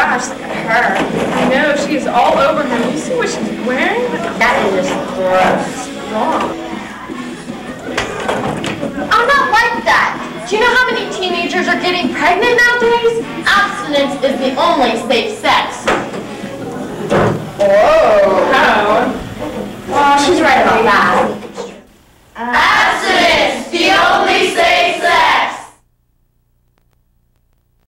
gosh, look at her. I know, she's all over him. You see what she's wearing? That is just gross. Wrong. I'm not like that. Do you know how many teenagers are getting pregnant nowadays? Abstinence is the only safe sex. Oh.